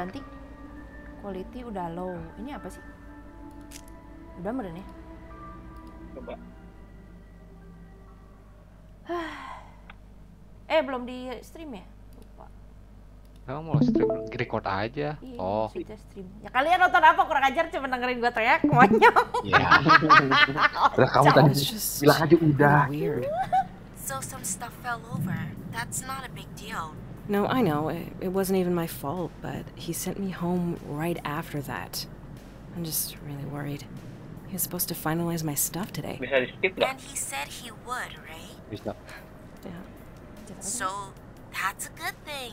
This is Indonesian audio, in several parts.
ganti. Quality udah low. Ini apa sih? Udah meren ya? Coba. Belum di stream ya? Lupa. Kamu mau stream record aja. Iya, Oh. kita stream. Ya kalian nonton apa? Kurang ajar cuma dengerin gua teriak monyong. Iya. Udah kamu tadi bilang aja udah. Weird. So some stuff fell over. That's not a big deal. No, I know. It wasn't even my fault, but he sent me home right after that. I'm just really worried. He was supposed to finalize my stuff today. Bisa di skip nggak? And he said he would, right? Bisa. Yeah. So that's a good thing.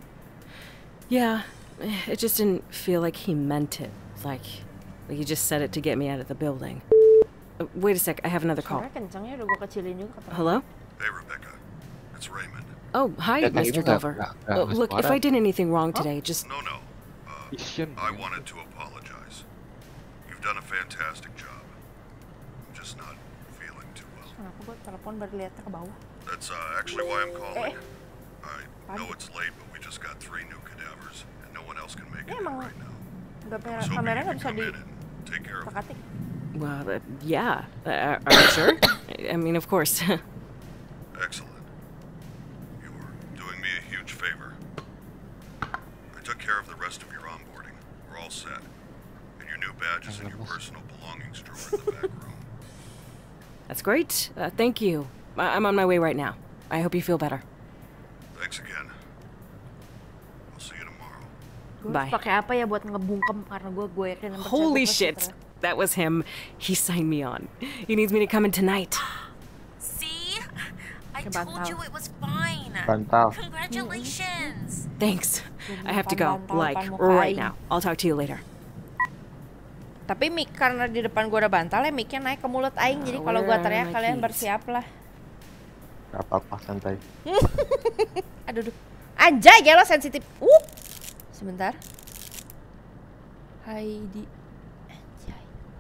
Yeah, it just didn't feel like he meant it. Like he just said it to get me out of the building. Wait a sec, I have another call. Suara kencangnya udah gua kecilin juga kata. Hello? Hey, Rebecca. It's Raymond. Oh, hi, Yeah, Mr. you Glover. Look, if I did anything wrong today, just... No. Isyun. I wanted to apologize. You've done a fantastic job. I'm just not feeling too well. Kenapa gua telepon baru lihatnya ke bawah? That's actually why I'm calling. I know it's late, but we just got 3 new cadavers, and no one else can make it in right now. Nggak So kamera you nggak can bisa come in and take care of it. dipakatin. Well, yeah. Are you sure? I mean, of course. Excellent. You're doing me a huge favor. I took care of the rest of your onboarding. We're all set. And your new badges and your personal belongings drawer in the back room. That's great. Thank you. I'm on my way right now. I hope you feel better. Thanks again. I'll see you tomorrow. Gua Bye. harus pakai apa ya buat ngebungkem karena gue yakin yang Holy percaya shit! That was him. He signed me on. He needs me to come in tonight. See? I Kebantal. told you it was fine. Bantal. Congratulations. Thanks. I have to go. Bantal, Like, kan, right mukain. now. I'll talk to you later. Tapi mic karena di depan gua ada bantal ya, micnya naik ke mulut aing. Jadi kalau gua Where are teriak my kalian keys? bersiap lah. Gak apa-apa, santai. Aduh, anjay gelo sensitif. Sebentar. Heidi. Anjay.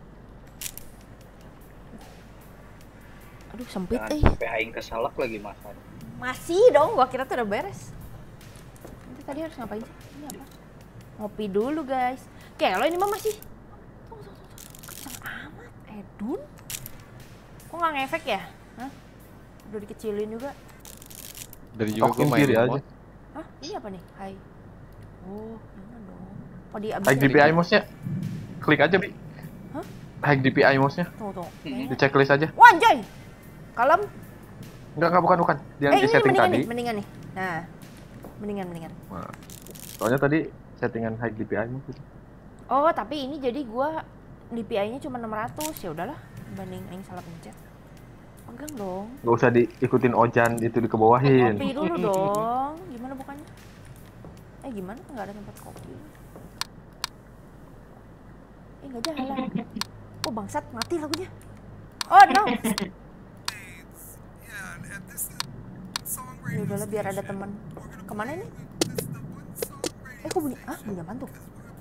Aduh sempit Jangan sampai aing kesalak lagi masan. Masih dong, gua kira tuh udah beres. Nanti tadi harus ngapain sih? Ini apa? Ngopi dulu guys. Kelo ini mah masih. Tunggu. Kencang amat. Edun. Kok nggak ngefek ya? Hah? Udah dikecilin juga. Dari juga gue Tokin main kiri aja. remote. Hah? Ini apa nih? Hai. Oh, jangan dong. Oh, di abis Hack DPI mouse-nya. Klik aja, Bi. Hah? Hack DPI mouse-nya. Tunggu. Di checklist aja. Wah, anjay. Kalem. Enggak, bukan. Yang di Ini setting mendingan tadi. nih, mendingan nih. Nah. Mendingan. Nah, soalnya tadi settingan hack DPI mouse itu. Oh, tapi ini jadi gua DPI-nya cuma 600. Ya udahlah, banding aing salah pencet. Pegang dong. Gak usah diikutin Ojan itu dikebawahin. Kopi dulu dong. Gimana bukannya? Gimana? Nggak ada tempat kopi. Nggak jalan. Oh bangsat, mati lagunya. Oh no. Ya udahlah biar ada teman. Kemana ini? Kok bunyi? Bunyi apaan tuh?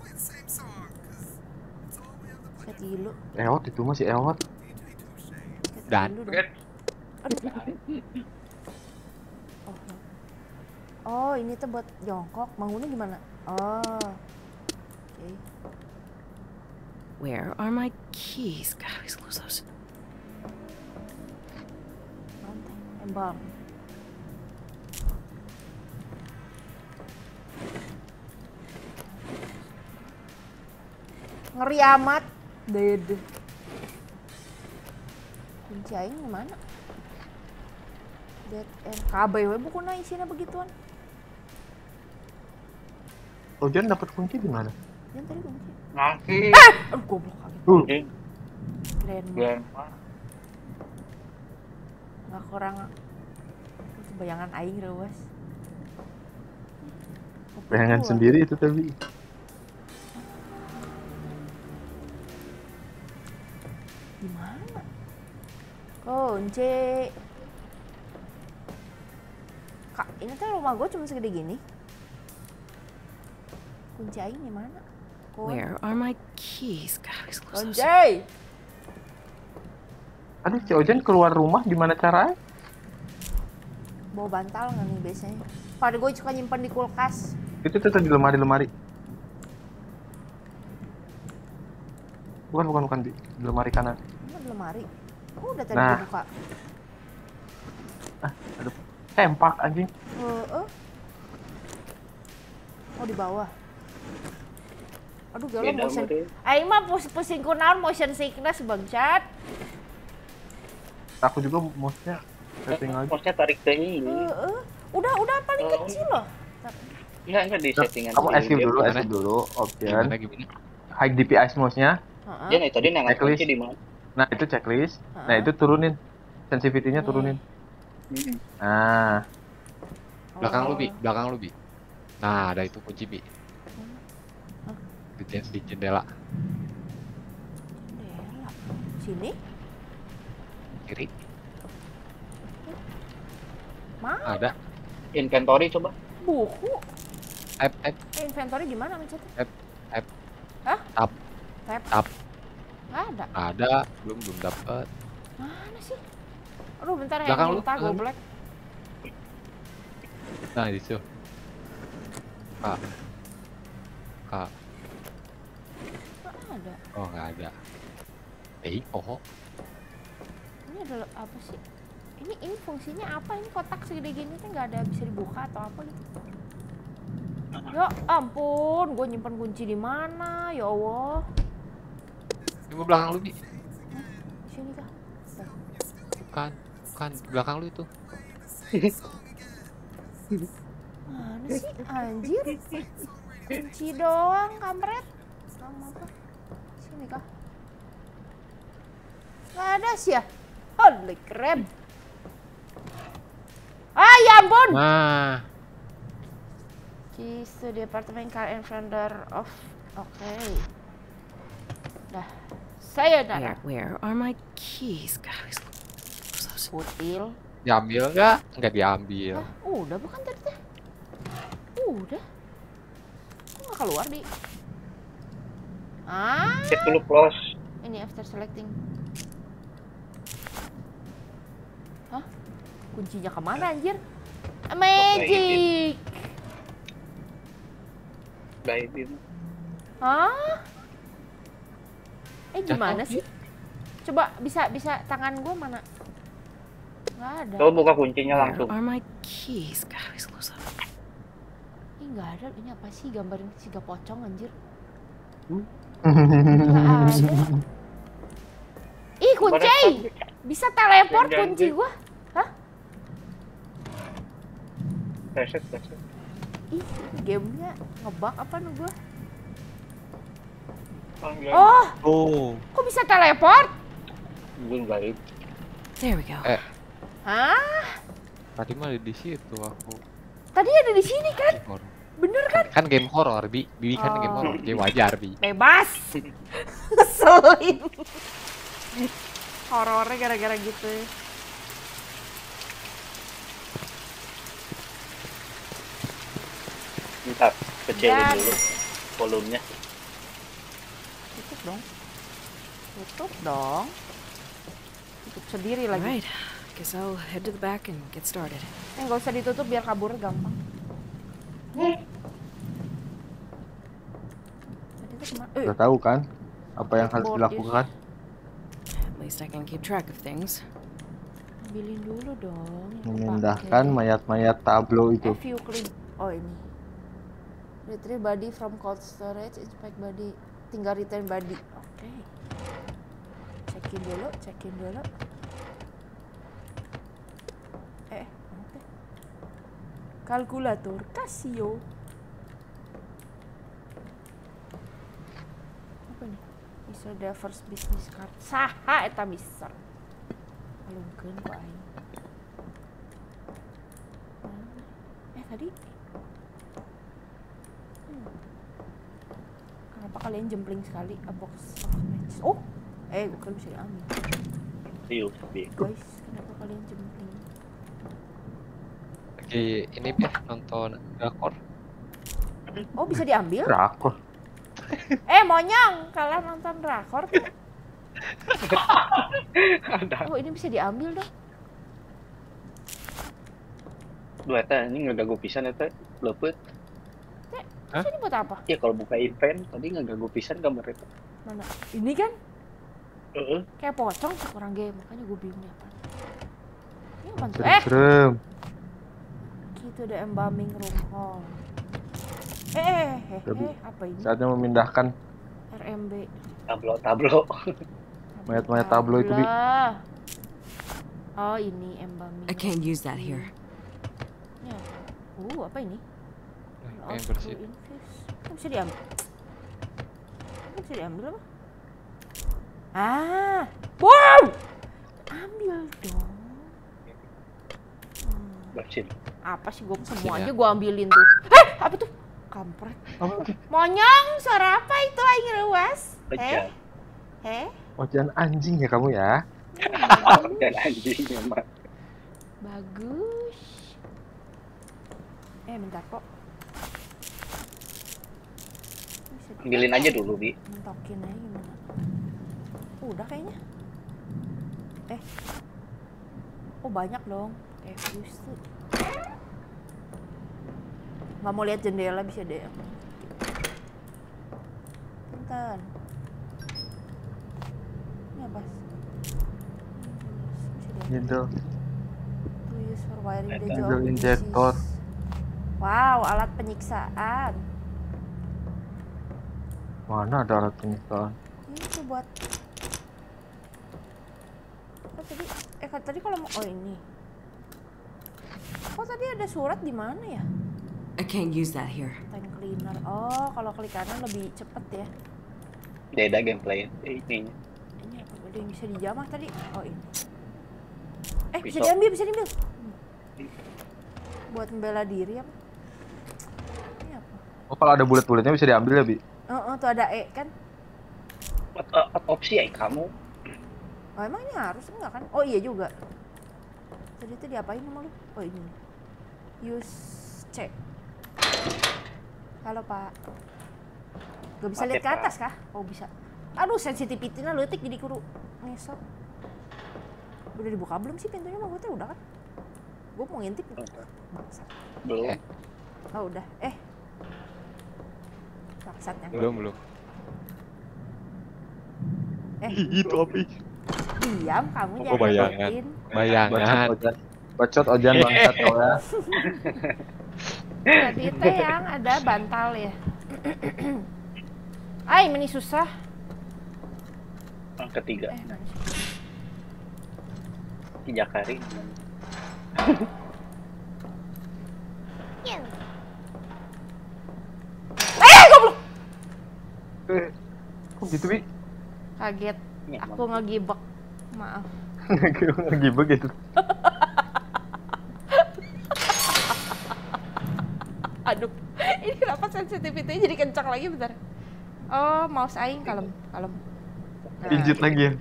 Set dulu. Eot itu masih Eot. Dan Aduh. Oh, ini tuh buat jongkok. Bangunnya gimana? Oh. Oke. Where are my keys? God, I always lose those. Embang. Ngeri amat. Dead. Kunci aing mana? Dead end. Kabeh we bukunya isinya begituan. Ojan dapat kunci di mana? Yang tadi kunci. Ngaki. Aduh goblok kaget. Anjing. Grandma. Grandma. Nggak kurang. Bayangan aing reuas. Bayangan sendiri itu tapi. Gimana? Kunci. Kak, ini tuh rumah gue cuma segede gini. Kunci aing di mana? Where are my keys? God, I always lose those. Kunci. Aduh, si Ojan keluar rumah gimana caranya? Bawa bantal nggak nih biasanya? Pada gue suka nyimpan di kulkas. Itu tuh di lemari-lemari. Bukan di lemari kanan. Ini ada lemari. Oh, udah tadi Nah. dibuka. Aduh, sempak anjing. Oh, di bawah. Aduh, gelo Beda motion. mah deh. Aing mah pusing kunaon motion sickness bangsat. Aku juga mouse-nya setting lagi. Mouse-nya tarik ke ini. Udah paling Oh. kecil loh. Enggak di settingan. Kamu escape dulu, Gimana? escape dulu. Option. Gimana? High DPI mouse-nya. Heeh. Dia nih tadi nengat Checklist. kunci di mana? Nah, itu checklist. Nah, Heeh. itu turunin. Sensitivity-nya turunin. Nah, Belakang lu, Oh. belakang lu, Bi. Nah, ada itu kunci, Bi. Di jendela Jendela. Sini? kiri. Mana? Ada. Inventory coba. Buku. Tab. Inventory di mana mencetnya? Tab. Hah? Tab. Tab. Nggak ada. Ada. Belum dapet. Mana sih? Aduh, bentar ya. Belakang lu, Minta belakang lu. goblek. Nah, di situ. Kak. Nggak ada. Oh, nggak ada. Oh. Ini adalah apa sih? Ini fungsinya apa? Ini kotak segede gini tuh nggak ada bisa dibuka atau apa gitu? Ya ampun, gue nyimpan kunci di mana? Ya Allah. Ini mau belakang lu, Bi. Sini kah? Bukan. Belakang lu itu. Mana sih? Anjir. Kunci doang, kampret. Sama apa? Sini kah? Nggak ada sih ya? Holy crap. Ah, ya ampun! Nah. Keys to the apartment car and vendor of... Oke. Dah. Sayonara. Where are my keys? God, these Kutil. Diambil nggak? Nggak diambil. Hah, udah bukan tadi teh? Udah. Kok nggak keluar di? Ah, Cek dulu close. ini after selecting. Hah? Kuncinya kemana anjir? Magic. Baby. Hah? Gimana Jatuh, sih? Coba bisa tangan gua mana? Nggak ada. Coba buka kuncinya Where langsung. are my keys? God, these close up. Ih, nggak ada. Ini apa sih gambarin si pocong anjir? Hmm. Nggak ada. Ih, kunci! Bisa teleport Jangan kunci janji. gua. Hah? Reset. Ih, gamenya ngebug apa nih gua? Enggak. Oh, Oh. kok bisa teleport? Gue baik. There we go. Hah? Tadi mah di situ aku. Tadi ada di sini kan? Game horror. Bener kan? Kan game horror, Bi. Bibi kan game Oh. horror. Jadi wajar, Bi. Bebas. Ngeselin. Horornya gara-gara gitu. Bentar, kecilin Dan- dulu volumenya. Tutup dong. Tutup dong. Tutup sendiri lagi. Alright, guess I'll head to the back and get started. Nggak usah ditutup biar kabur gampang. Tadi tuh kemana? Udah tahu kan apa yang harus Keyboard dilakukan? At least I can keep track of things. Ambilin dulu dong. yang Memindahkan kepake. mayat-mayat tablo itu. View clean. Oh ini. Retrieve body from cold storage. Inspect body. Tinggal return body. Oke. Cekin dulu. Nanti. Kalkulator Casio. Apa nih? Bisa the first business card. Saha eta bisa. Alungkeun kok aing. Tadi kenapa kalian jempling sekali a box of match? Oh, bukan bisa diambil. Yuk, Bi. Guys, kenapa kalian jempling? Lagi ini ya nonton drakor. Oh, bisa diambil? Drakor. Monyong, kalian nonton drakor tuh. Oh, ini bisa diambil dong. Duh, eta ini ngeganggu pisan eta. Lepet. Hah? Ini buat apa? Ya kalau buka event tadi ngeganggu pisan gambar itu. Mana? Ini kan? Heeh. Kayak pocong sih orang game, makanya gue bingung apa. Ini apa tuh? Serem. Gitu ada embalming room hall. Apa ini? Saatnya memindahkan RMB. Tablo. mayat-mayat tablo itu, Bi. Lah. Oh, ini embalming. I can't use that here. Ini apa? Apa ini? Pengen bersih. Kan bisa diambil. Bisa diambil apa? Ah, wow! Ambil dong. Bersin. Apa sih gue Bersin semuanya ya? gue ambilin tuh. Apa tuh? Kampret. Monyong, suara apa itu aing rewas? Pejan. Ojan anjing ya kamu ya. Dan anjing memang. Bagus. Bentar kok. Ambilin aja dulu, Bi. Mentokin aja gimana? Udah kayaknya. Oh banyak dong. Fuse tuh. Nggak mau lihat jendela bisa deh. Bentar. Ini apa? Needle. To use for wiring the Needle jaw injector. Wow, alat penyiksaan. Mana ada alat penyiksaan? Ini tuh buat. Tadi kalau mau ini. Oh tadi ada surat di mana ya? I can't use that here. Tank cleaner. Oh, kalau klik kanan lebih cepet ya. Beda gameplay ini. Ini ada yang bisa dijamah tadi. Oh ini. Bisa Pisau. diambil, bisa diambil. Buat membela diri apa? Ini apa? Oh, kalau ada bulat-bulatnya bisa diambil ya, Bi? Tuh ada kan? Opsi ya kamu. Oh emang ini harus enggak kan? Oh iya juga. Tadi itu diapain sama lu? Oh ini. Use C. Halo Pak. Gak bisa lihat ke atas kah? Oh bisa. Aduh sensitivity-nya letik jadi kuru ngesot. Udah dibuka belum sih pintunya? Mah gue tuh udah kan? Gue mau ngintip. Bangsat. Belum. Oh udah. Bangsatnya. Belum. Itu api. Diam kamu Oh, bayangan. ngikutin. Bayangan. Bacot Ojan bangsat kau ya. Tadi teh yang ada bantal ya. Ini susah. Yang ketiga. Mana sih? Jakari. Goblok. Kok gitu, Bi? Kaget. Ya, Aku ngegibek. Maaf. Lagi begitu. Aduh. Ini kenapa sensitivity-nya jadi kencang lagi bentar. Oh, mouse aing kalem. Nah, Pijit lagi ya.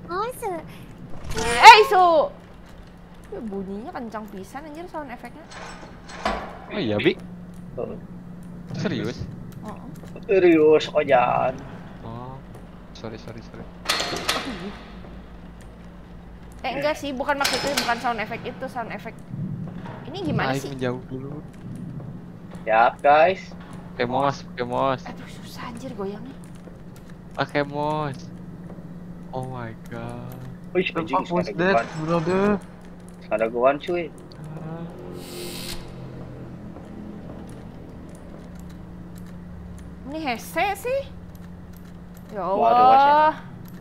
Su. Bunyinya kencang pisan anjir sound efeknya. Oh iya, Bi. Oh. Serius? Serius Ojan. Oh. Sorry. Enggak sih, bukan maksudnya bukan sound effect itu, sound effect. Ini gimana Aing sih? menjauh dulu. Siap guys. Pakai mouse. Aduh susah anjir goyangnya. Pakai mouse. Oh my god. Wih, The anjing, fuck was that, brother? ada goan cuy. Ini hese sih. Ya Waduh, Mas, Allah.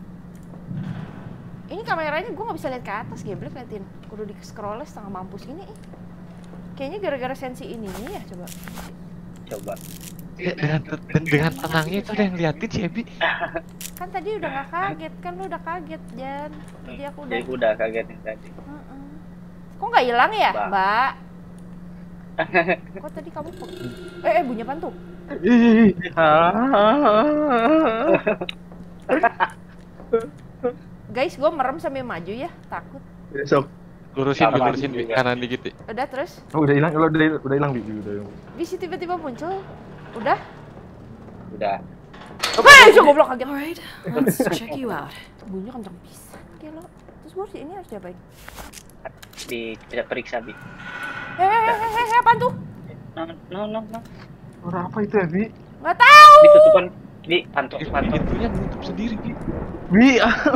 Ini kameranya gue nggak bisa lihat ke atas, geblek liatin. Kudu di scroll setengah mampus ini. Kayaknya gara-gara sensi ininya ya, coba. Coba. Ya, dengan tenangnya itu ada yang liatin sih, Bi. Kan tadi udah nggak kaget, kan lu udah kaget, Jan. Jadi aku udah. Jadi udah kagetin tadi. Kok nggak hilang ya, Mbak. Mbak? Kok tadi kamu bunyi apaan tuh? Guys, gue merem sambil maju ya, takut. Besok. Lurusin Sama Bi, juga. kanan dikit ya. Udah terus, Oh, udah hilang, udah hilang, Bi. Udah hilang. bisa tiba-tiba muncul. Udah? Udah. So goblok kaget. Alright, let's check you out. Bunyinya kenceng pisan. Kayak lo. Terus gue ini harus diapain? Bisa periksa Bi. Apaan tuh? No. Suara apa itu ya, Bi? Nggak tahu. Ditutupan Bi, pantau. Pintunya nutup sendiri, Bi. Bi,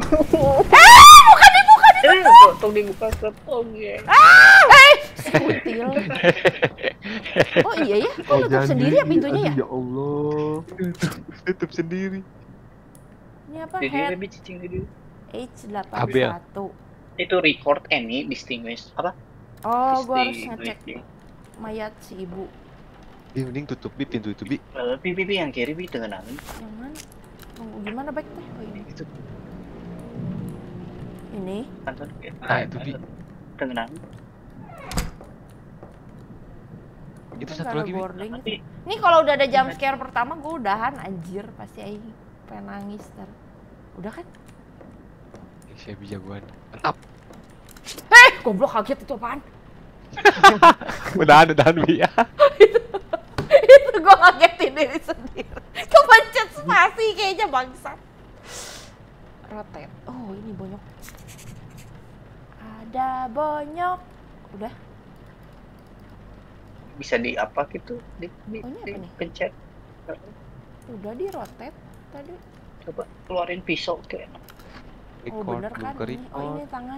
Tolong dibuka tolong ya. Kutil. Oh iya ya, kok nutup sendiri ya pintunya ya? Ya Allah. Nutup sendiri. Ini apa? Jadi Head lebih cicing dulu. H81. Itu record any distinguish apa? Oh, gua harus Distinguish. ngecek mayat si ibu. Bi, mending tutup Bi pintu itu, Bi. Bi yang kiri bi dengan angin. Yang mana? Tunggu, gimana baik teh? Oh ini. Itu. Ini. Pantau. Nah, itu Bi. Dengan angin. Itu Kan satu nggak ada lagi, Bi. boarding. Tapi Nih kalau udah ada jump scare pertama gue udahan anjir pasti aing pengen nangis ntar. Udah kan? Saya bi jagoan. Mantap. Goblok kaget itu apaan? Udahan Bi ya. Itu gue kagetin diri sendiri. Kepencet spasi kayaknya bangsat. Rotate. Oh ini bonyok. Ada bonyok. Udah. bisa di apa gitu di Oh, ini apa nih? pencet. Udah di rotate tadi. Coba keluarin pisau kayak Oh bener kan? buka Ini. Oh ini tangan.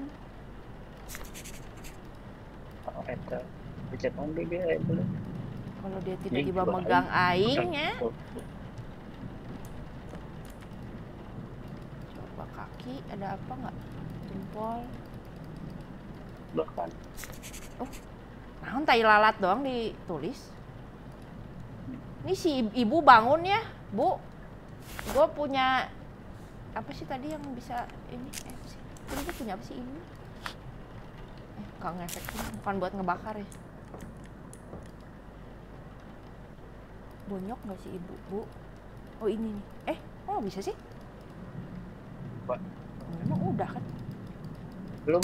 enter. Pencet on dia boleh. Kalau dia tiba-tiba Ini megang aing ya. Coba kaki ada apa nggak? Jempol. Bahkan Nah, tai lalat doang ditulis. Ini si ibu bangun ya, Bu. Gue punya apa sih tadi yang bisa ini? Apa sih? Tadi gue punya apa sih ini? Nggak ngefeknya, bukan buat ngebakar ya. Bonyok nggak sih ibu, Bu? Oh ini nih. Oh bisa sih? Pak. Memang udah kan? belum.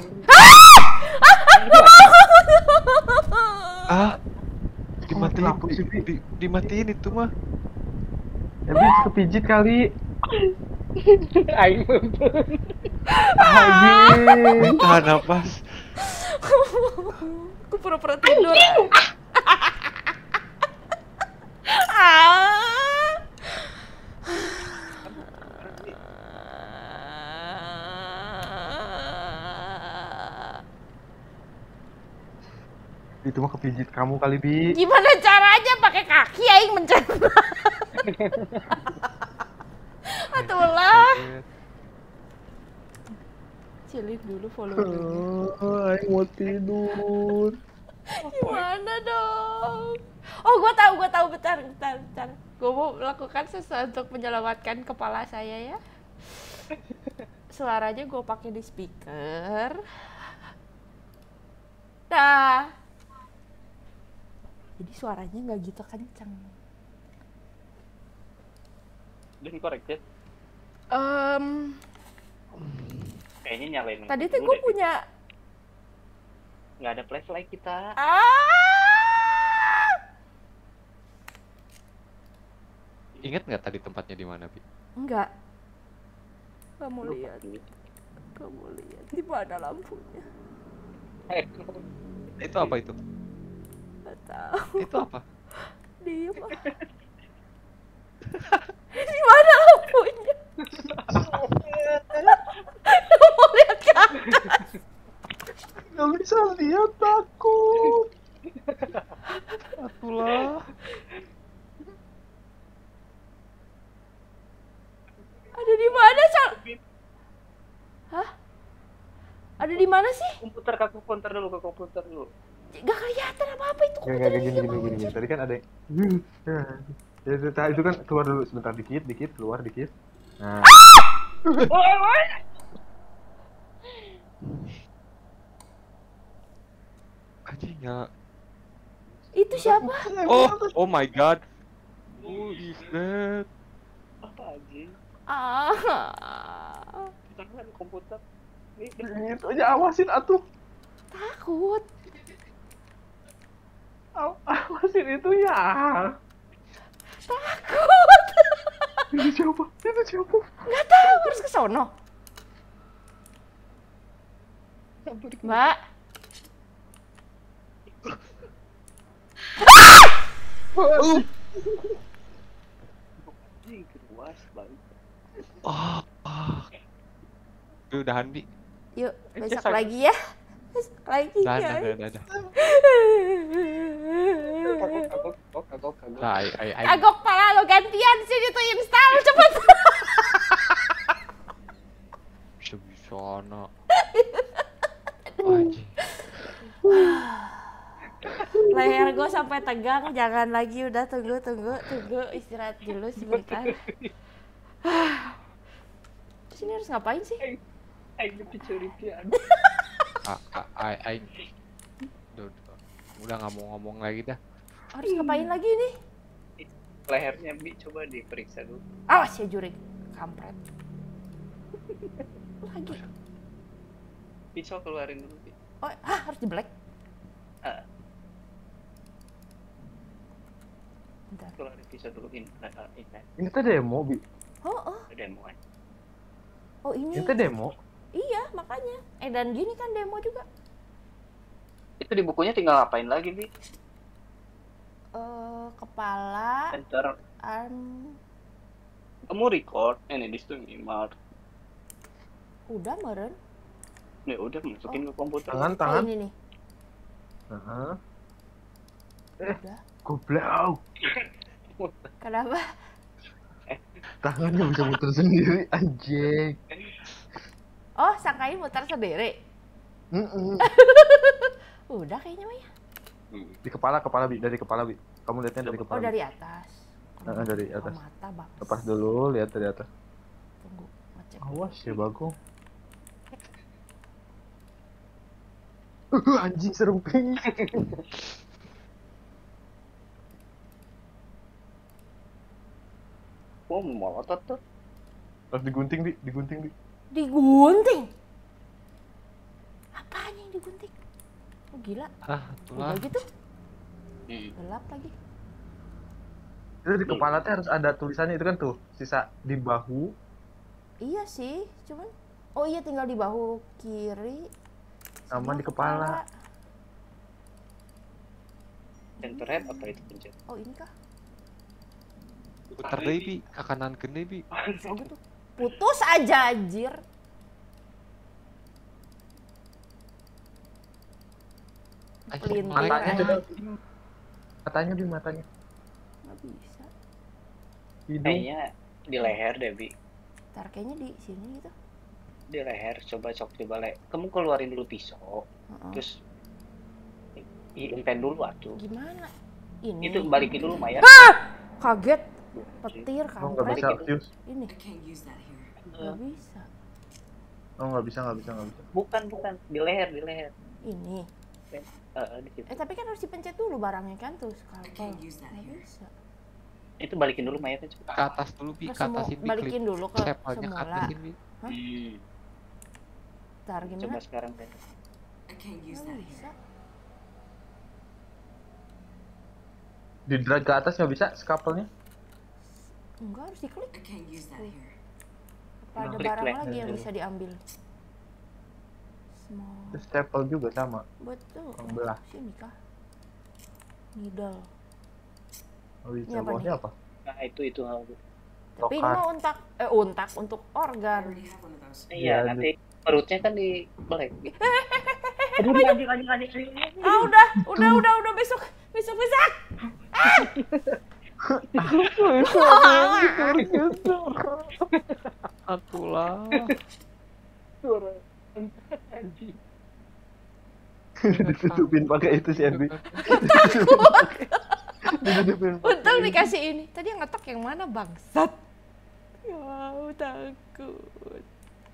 Dimatiin, dimatiin itu mah. Habis kepijit kali. Aing mumpun. Anjing. Tahan napas. Aku pura-pura tidur. Ah. Itu mah kepijit kamu kali, Bi. Gimana caranya pakai kaki aing mencerna? Atulah. Cilik dulu follow dulu. Aing mau tidur. Gimana dong? Oh, gua tahu bentar. Gua mau melakukan sesuatu untuk menyelamatkan kepala saya ya. Suaranya gua pakai di speaker. Dah. Jadi suaranya nggak gitu kenceng. Udah corrected. Kayaknya nyalain. Tadi tuh dulu gue deh. punya. Nggak ada flashlight kita. Ingat nggak tadi tempatnya di mana, Bi? Enggak. Kamu Lupa. lihat. Kamu lihat di mana lampunya? Itu apa itu? Nggak tahu. Itu apa? Diem. Di mana lampunya? Kamu lihat ke atas. Gak bisa lihat, takut. Atulah. Ada di mana, Sal? Hah? Ada di mana sih? Komputer dulu. Gak kelihatan apa-apa itu Gak komputernya gini, dia gini, bangun. gini. Tadi kan ada yang... Ya, itu kan keluar dulu sebentar, dikit, keluar dikit. Nah, Anjing ya. Itu siapa? Oh my god. Who is that? Apa aja? Ah, Komputer. itu aja awasin atuh. takut. Awasin itunya. Takut. Itu siapa? Nggak tahu, harus ke sono. Mbak. Ih, keruas. Oh, udahan Bi. Yuk, besok lagi ya. Besok lagi Udah, guys. udah. Kagok. Nah, ai. Kagok pala lo gantian sini tuh install cepet. Bisa no. Anjing. Leher gue sampai tegang, jangan lagi, udah tunggu istirahat dulu sebentar. Terus ini harus ngapain sih? Ayo dicuri-curi. Ai. Udah nggak mau ngomong lagi dah. Harus ngapain lagi nih? Lehernya Bi coba diperiksa dulu. Awas ya jurik, kampret. Lagi. Pisau keluarin dulu Bi. Oh, harus di black. Bentar. Keluarin pisau dulu ini. Ini tuh demo, Bi. Oh, Demo kan. oh ini. Ini tuh demo. Iya, makanya. Dan gini kan demo juga. Itu di bukunya tinggal ngapain lagi Bi? Kepala, Enter. arm, Kamu record ini di situ minimal. udah meren. Ya udah masukin ke komputer. Tangan. Oh, ini nih. Heeh. Udah. Goblok. Kenapa? Tangannya bisa muter sendiri, anjing. Oh, sangkain muter sendiri. Mm-mm. Udah kayaknya mah ya. Di kepala Bi, dari kepala Bi. Kamu lihatnya dari kepala. Oh, Bi. dari atas. Dari atas. Mata, Bang. Lepas dulu, lihat dari atas. Tunggu, ngecek. Awas ya, Bagong. Anjing serem ping. Oh, melotot tuh. Harus digunting, Bi. Digunting. Apanya yang digunting? Oh, gila. Itulah. Udah gitu. Gelap lagi. Itu di kepala tuh harus ada tulisannya itu kan tuh, sisa di bahu. Iya sih, cuman oh iya tinggal di bahu kiri Sama di kepala. Enter head apa itu pencet? Oh, ini kah? Putar deh Bi, ke kanan gede Bi. Oh gitu. Putus aja anjir. Pelintir Matanya aja. coba. Matanya Bi, matanya. Nggak bisa. Hidung. Kayaknya di leher deh Bi. Ntar kayaknya di sini gitu. Di leher coba kamu keluarin dulu pisau. Heeh. Terus inpen dulu atuh. Gimana? Ini. Itu balikin dulu Maya. Kaget. Petir Oh, nggak bisa, kampret. Fius. Ini I can't use that here. nggak bisa. Oh, nggak bisa. Bukan di leher. Ini. Di situ. Tapi kan harus dipencet dulu barangnya kan tuh I skalpel. can't use that Nggak here. bisa. Itu balikin dulu Maya coba. Ke atas dulu Bi, Ke ke atas Bi. balikin dulu ke Stapelnya ke semula. atasin Bi. Ntar Coba gimana? sekarang deh. I can't use Nggak that bisa. here. Di drag ke atas nggak bisa skapelnya. Enggak, harus diklik. I can't use that here. Apa ada Klik barang play. lagi yang bisa diambil? Small. Terus staple juga sama. Betul. Yang belah. Sini kah? Needle. Oh, Ini bisa apa bawahnya nih? apa? Nah, itu hal. Tapi ini Lokar. mah untak untuk I organ. already have one of those. Iya, Iya, nanti perutnya kan di belek. Aduh, anjing. Ah, udah besok. Atulah. Suara anjing. Ditutupin pakai itu si Ebi. Ditutupin pakai. Untung dikasih ini. Tadi yang ngetok yang mana, bangsat? Wow, takut.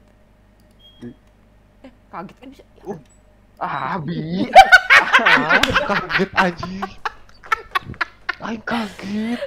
Kaget kan bisa. Ya, Bi. Kaget anjing. Aing kaget.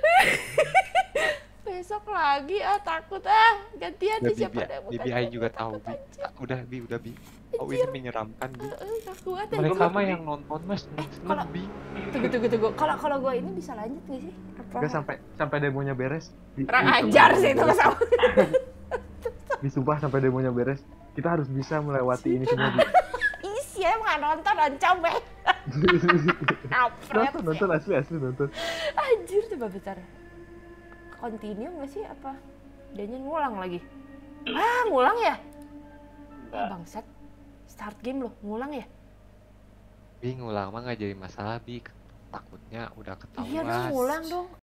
besok lagi takut gantian Udah, nih siapa Bi, ada yang Bi, bukan Aing gua, juga takut tahu Bi. aja. Udah Bi. Oh, ini menyeramkan Bi. Gak kuat Mereka mah yang nonton mas kalau- Bi. Tunggu. Kalau gue ini bisa lanjut nggak sih? Apa? Enggak sampai demonya beres. Kurang ajar sih itu sama. Disumpah sampai demonya beres. Kita harus bisa melewati ini semua. Bi. Isi emang nggak nonton ancam Kampret. Nonton asli nonton. Anjir coba bentar. Continue nggak sih apa? Dianya ngulang lagi. Ah, ngulang ya? Enggak. Bangsat. Start game loh, ngulang ya? Bi ngulang mah nggak jadi masalah Bi. Takutnya udah ketahuan. Iya dong, ngulang dong.